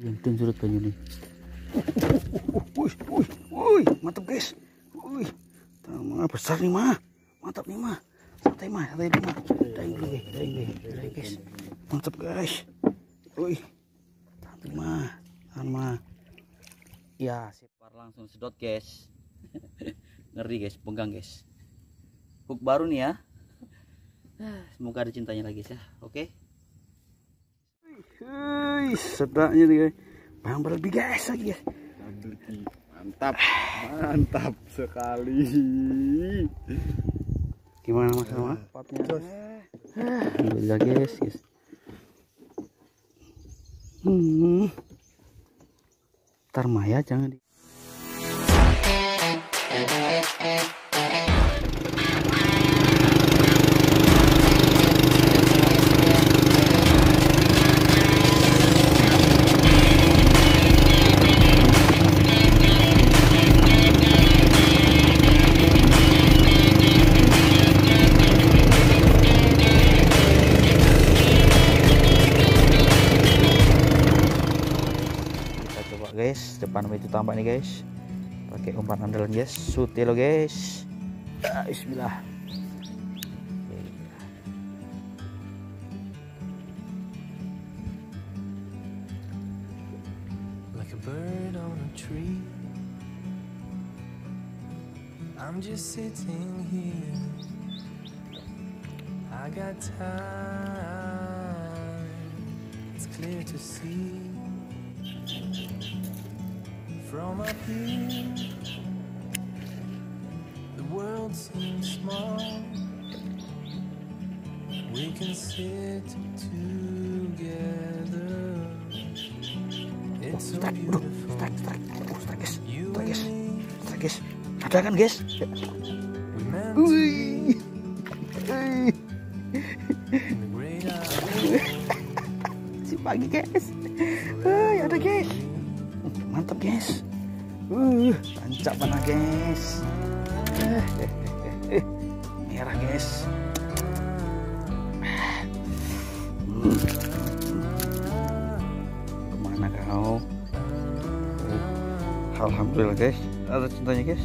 Yang ten surut banyu nih. Mantap guys. Besar nih mah. Mantap nih mah. Santai mah, santai dulu mah. Daing guys. Mantap guys. Santai mah. Sama. Ya, sipar langsung sedot guys. Ngeri guys, pegang guys. Hook baru nih ya. Semoga ada cintanya lagi ya. Oke. Sedapnya nih guys. Bang berlebih guys lagi ya. Mantap sekali. Gimana mas sama potnya? Alhamdulillah guys. Ntar Maya jangan di. Guys, depan itu tampak nih guys, pakai umpan andalan guys, sute lo guys. Bismillah. Like a bird on a tree, I'm just sitting here. I got time, it's clear to see. From up here, the world seems small. We can sit together. It's so beautiful. You and me. Guys, ada kan guys? We meant to be in the great outdoors. Si pagi guys. Ada guys. Mantap guys. Tancap mana guys. Merah guys. Kemana kau? Alhamdulillah guys, ada cintanya guys.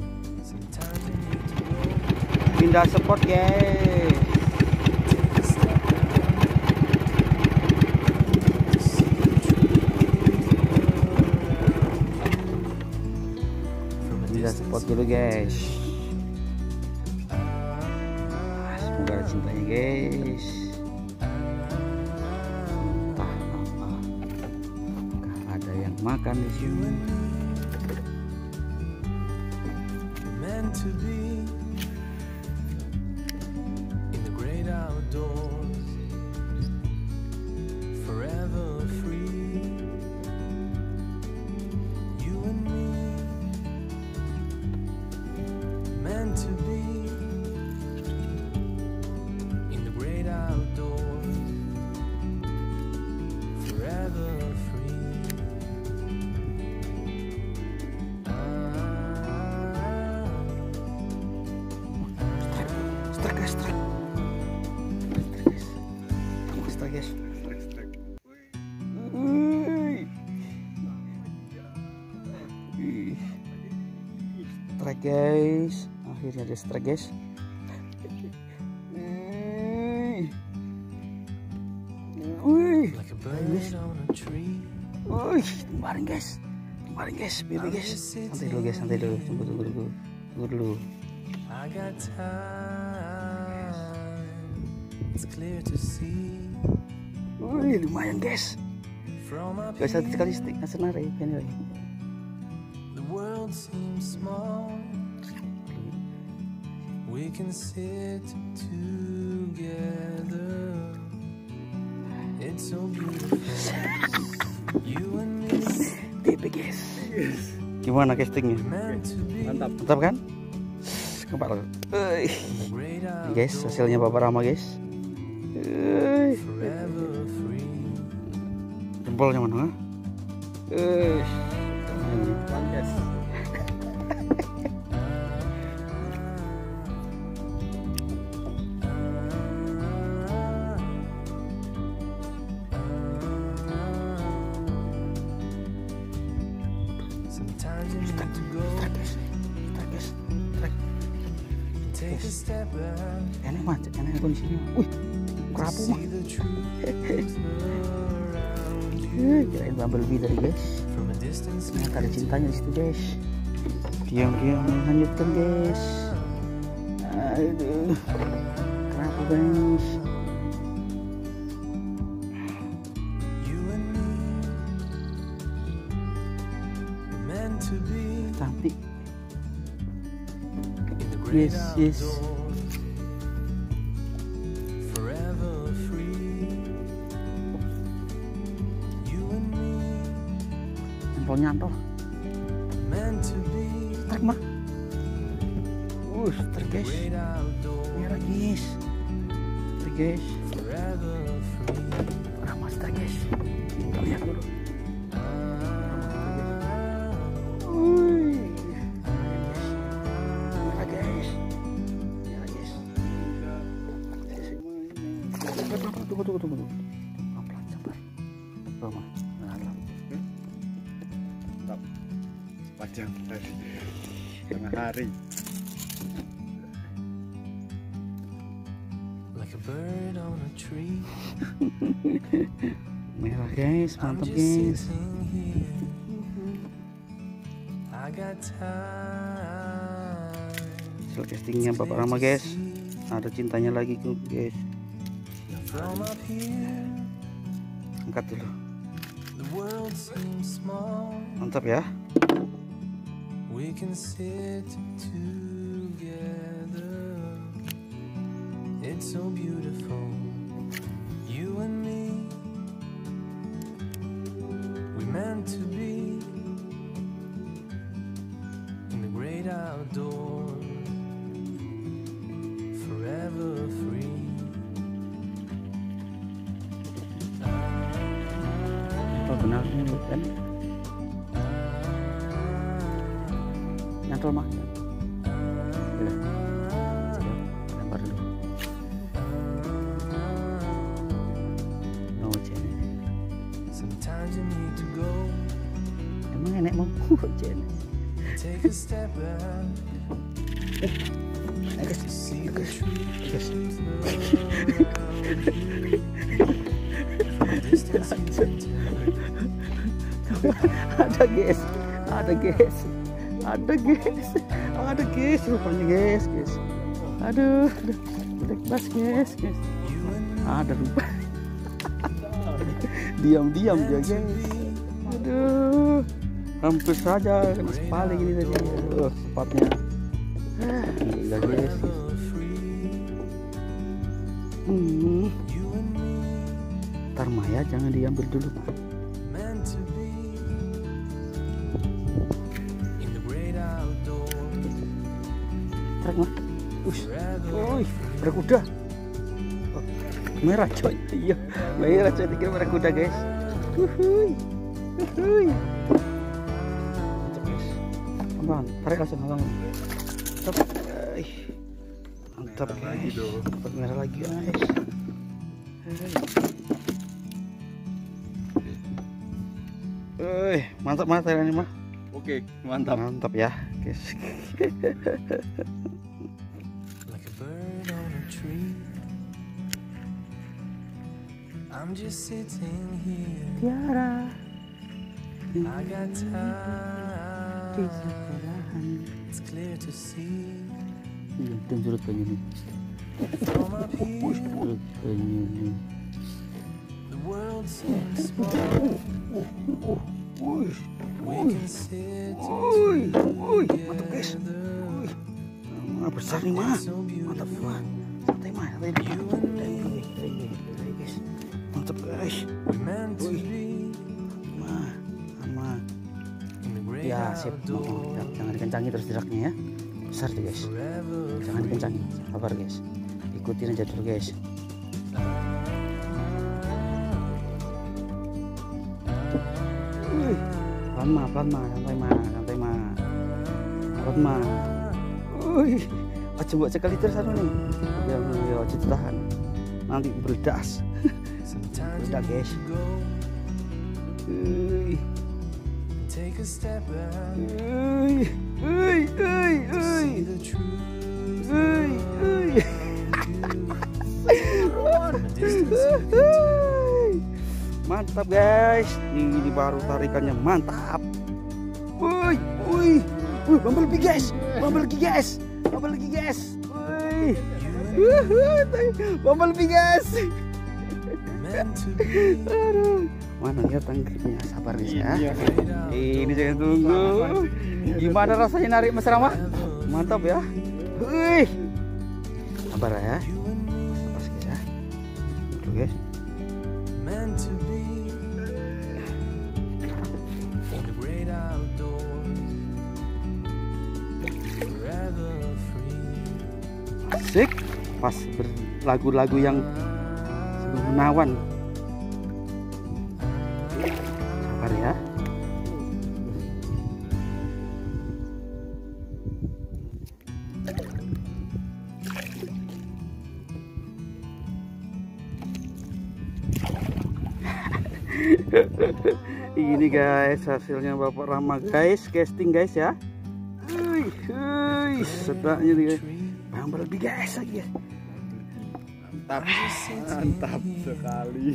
Pindah spot guys. Spot dulu guys. Semoga ada cintanya guys. Entah apa, ada yang makan di sini. Meant to be in the great outdoors, forever free. You and me. Meant to be in the great outdoors, forever free. Strike guys. Strike guys. Akhirnya ada strike guys. Kemarin guys, BB guys. Santai dulu guys, santai dulu. Tunggu dulu. Lumayan guys. Gak satu kali stick senar ya anyway. The world seems small. We can sit together. It's so beautiful. You and me. BB guys. Gimana castingnya? Mantap kan? Kepala. Guys, hasilnya Bapak Rama guys. Jempolnya mana? Guys. Sometimes you need to go. Take a step back. Enak mas, enak kondisinya. Wih, kerapu mah. See the truth around you. Kirain bumblebee tadi guys. From a distance, Ternyata ada cintanya di situ guys. Diam-diam menghanyutkan guys. Aduh, kerapu guys. you and me were meant to be Cantik. in the great Yes. outdoors, forever free. You and me Nyantol. meant to be Strike mah. Strike guys. great outdoors, Merah guys. Strike guys. forever free. Ramah strike guys. Kita lihat dulu. Wih. Merah guys. Merah guys. Tunggu. Pelan-pelan sabar. Mantap. Mantap. Panjang dari tengah hari. Like a bird on a tree. Merah guys, I'm mantap just guys. sitting here. I got time. Hasil castingnya Bapak Rama guys. Ada cintanya lagi tuh guys. From up here, Angkat dulu. the world seems small. Mantap ya. We can sit together. It's so beautiful. You and me, we meant to be in the great outdoors, forever free. Oh benar mulut kan. Nyantol mah. Ya. Lempar dulu. No Jen. Sometimes you need to go, Emang enek mau Jen. take a step back to see the truth around you. From a distance you can tell. Ada guys. Rupanya guys. Aduh. Udah bas guys. You and me Ada rupa. Diam-diam dia guys. Aduh. Hampir saja kena sepaling ini tadi. Aduh, sepatnya. Gila guys. forever free. You and me Ntar Maya jangan diambil dulu. meant to be in the great outdoors, Trek mah. forever Berkuda. Oh, merah coy. Iya, merah coy. Dikira merah kuda guys. Mantap guys. Aman, tarik langsung. Stop. Mantap Lagi guys. dong. Dapat merah lagi guys. Mantap ini mah. Oke, mantap. Mantap ya guys. like a bird on a tree. I'm just sitting here. Tiara I got time. It's clear to see Itu surut penyu nih. from up here. Surut penyu nih. The world seems small. We can sit Mantap guys. together. Besar nih mah. So Mantap nih mah. beautiful. Santai mah. Guys. Mantap guys. We meant to be Mah. Sama. in the great Ya sip. outdoors, Jangan dikencangin terus jeraknya ya. Besar tuh guys. forever Jangan dikencangin. Sabar guys. Ikutin aja dulu guys. Pelan mah, santai mah. Coba sekali terus anu nih. Ya, tahan. Nanti berdas. Sometimes Udah, you need guys. to go, take a a step back Uy, uy, uy, to uy. see the truth Uy, uy. from a distance you can tell. Mantap guys, ini baru tarikannya mantap. Woi, woi, bumblebee guys, bumblebee guys, bumblebee guys. Woi, bumblebee guys. Meant to be Aduh, mana ya tangkapnya? Sabar guys ya. Iya. Ini jangan tunggu. Gimana rasanya narik Mas Rama? Mantap ya. Wih, sabar ya. Sabar guys ya. Dulu guys. meant to be in the great outdoors, forever free. Asik, pas berlagu-lagu yang menawan. Sabar ya. Ini guys hasilnya Bapak Rama guys, casting guys ya. Sedapnya nih guys. Bumblebee guys lagi ya. Mantap sekali.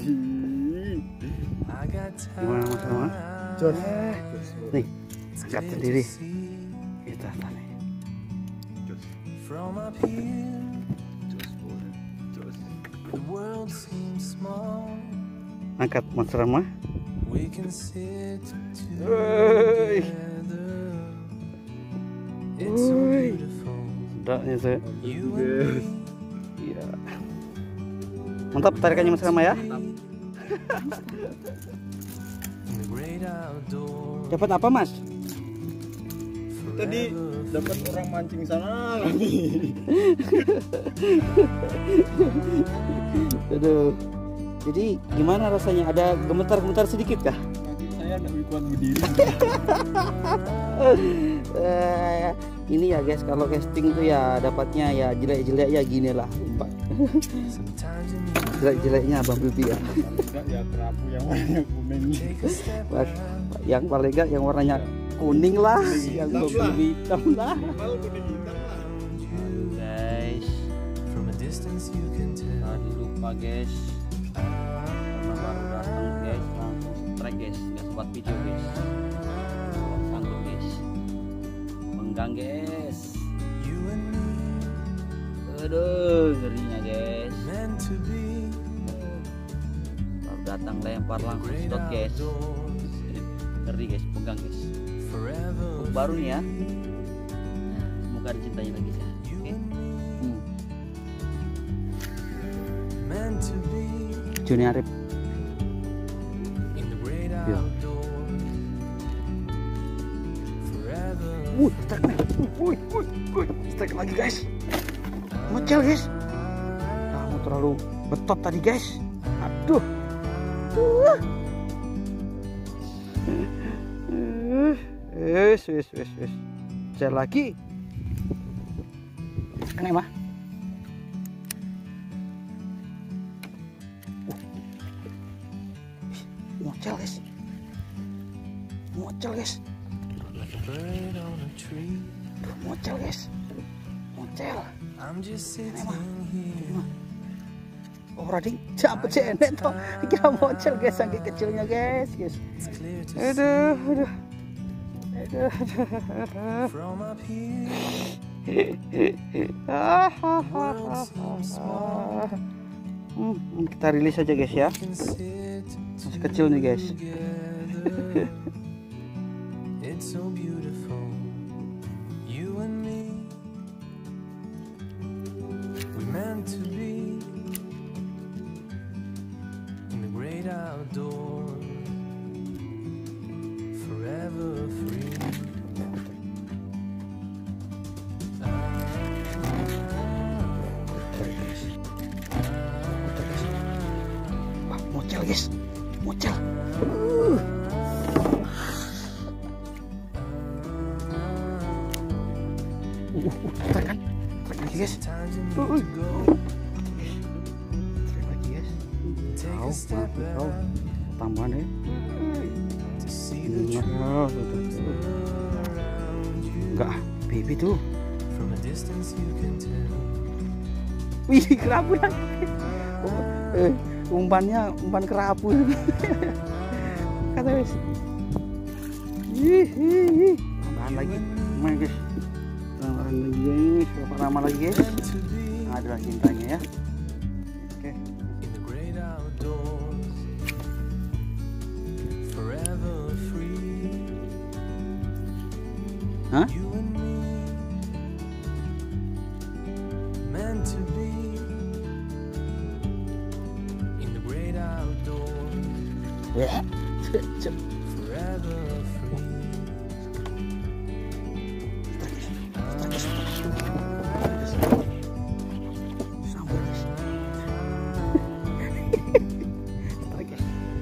I got Gimana Mas Rama? Jos. Nih, angkat sendiri. Kita tanya. Jos. from up here. Jos boleh. Jos. The world seems small. Angkat Mas Rama. We can sit Woi. together. It's so Woi. beautiful. Sedapnya saya. You and me. Iya. Mantap tarikannya Mas Rama ya. In the great outdoors. Dapat apa Mas? Tadi dapat orang mancing sana lagi. Aduh. Jadi gimana rasanya? Ada gemetar-gemetar sedikit kah? Kaki saya nggak kuat berdiri. Ini ya guys, kalau casting tuh ya dapatnya ya jelek-jelek ya gini lah. Sometimes you need Jelek-jeleknya Bumblebee ya. Enggak ya kerapu yang warnanya kuning. take a step Mas, back. yang paling enggak yang warnanya kuning lah, yang hitam Bumblebee hitam lah. Malu kuning hitam lah. Guys, From a distance you can tell. tadi lupa guys. Karena baru datang guys, langsung strike guys, nggak sempat video guys. Sangkut guys. Menggang guys. You and me Aduh, ngerinya guys. meant to be Baru datang lempar langsung great shot guys. outdoors, Ngeri guys, pegang guys. forever Baru nih ya. Nah, semoga dicintai lagi ya. you Oke. and me Hmm. meant to be Juni Arif. in the great Yeah. outdoors, forever Strike nih. Strike lagi guys. Mocel guys. Kamu terlalu betot tadi guys. Aduh. Wes. Mocel lagi. Kena mah. Mocel guys. Mocel guys. like a bird on a tree. Mocel guys. Mocel. I'm just sitting here. Oh rading capek cenet toh. Kira mocel guys, saking kecilnya guys. It's clear to Aduh. from up here. Kita rilis aja guys ya. Can sit Masih kecil nih guys. together. It's so beautiful. You and me. We meant to be in the great outdoors, forever free. Wah, mocel guys. Mocel. Ntar kan? Trek lagi guys. Times you need to go. Trek lagi guys. Take Kau, a step kau back tambahan ya. to see Ini Oh, enggak, baby tuh. From a distance you can tell. Wih, kerapu dan umpannya umpan kerapu. Kata wis. Tambahan lagi. Main guys. Tambahan lagi guys. Berapa lama lagi guys? Nah, adalah cintanya ya. Oke. In the great outdoors, forever free. Hah? You and me, meant to be. In the great outdoors, Ya. forever free. Sambal guys. Oke.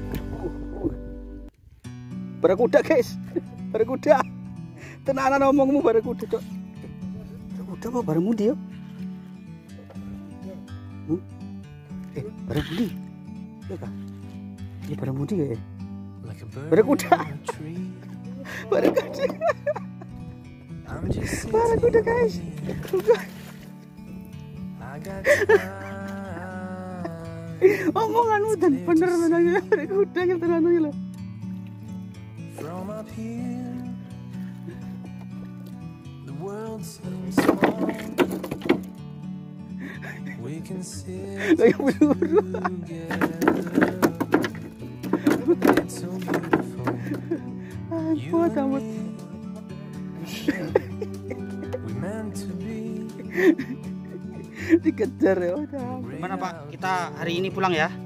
Barakuda guys. Barakuda. Tenanan ngomongmu barakuda, Cok. Barakuda apa baramudi ya? Baramudi. Iya kah? Ini baramudi ya? Like a bird Barakuda. in a tree. Barakuda. I'm just sitting Barakuda guys. I got time. Omonganmu dan bener tenangnya barakuda yang tenangnya loh. From up here, the world's so small. We can sit Kayak buru-buru. together. It's so beautiful. You Kuat and amat. me, we meant to be. Dikejar ya udah. Gimana Pak? Kita hari ini pulang ya.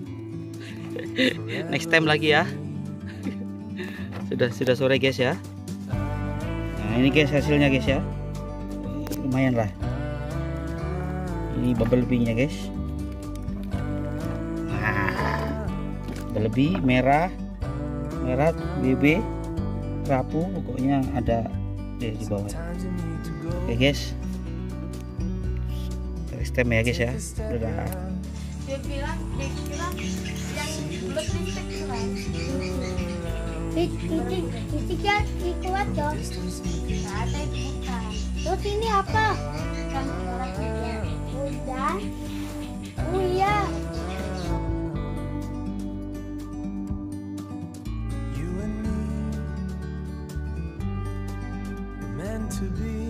Next time lagi ya. Sudah sore guys ya. Nah ini guys hasilnya guys ya. Lumayan lah. Ini bumblebee-nya guys. Nah, bumblebee merah, BB, kerapu, pokoknya ada di bawah. Times you need to go. Oke guys. Stem ya guys ya. Udah. Dia bilang yang bulat listrik tuh kan. Titik ya, kuat dong. Ada bukan. Terus ini apa? Kan orang ya. Udah. Oh iya. You and me, we're meant to be.